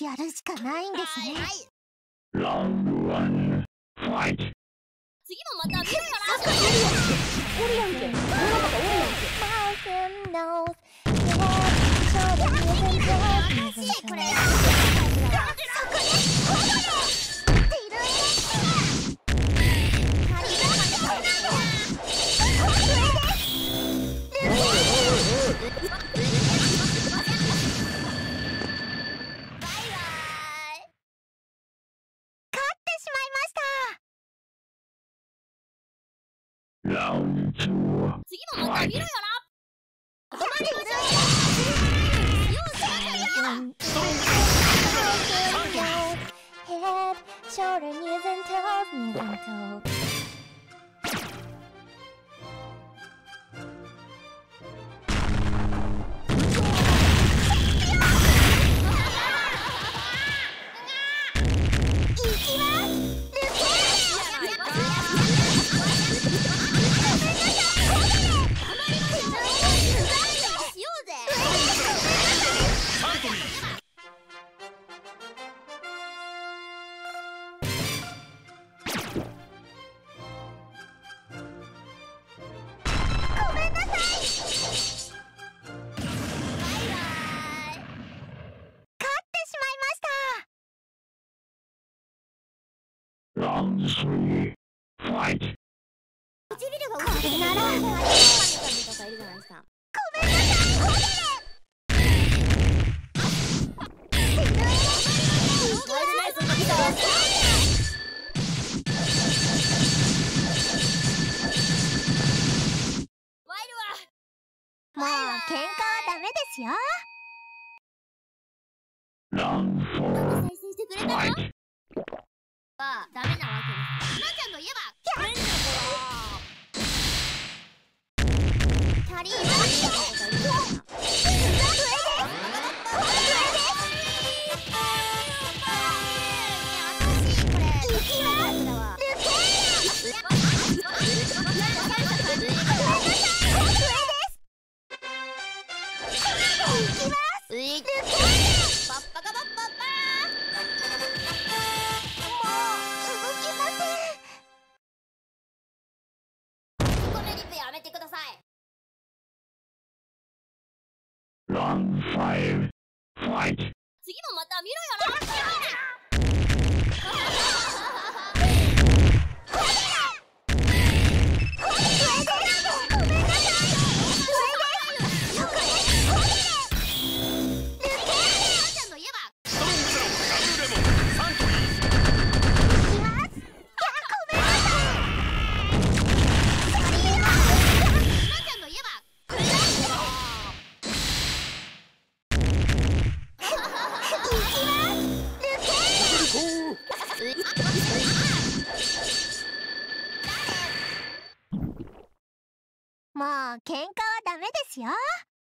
やるしかないんですね。 ラウンド1、ファイト。 次もまた見るから。 おるやんけ。世の中おるやんけ。 これ。 ラウンド2、 次もまた見るよな。 Shoulder, knees and toes, knees and toes. Round 3, fight. 唇がこれなら神々とかいるじゃないですか。 もう喧嘩はダメですよ。 Round 4, 再生してくれたの？ fight. はダメなわけです。なちゃんといえばダメな子はキャリーバーとかいるじゃないですか。やめてください。 Round 5, fight. 次もまた見ろよな。 もう喧嘩はダメですよ。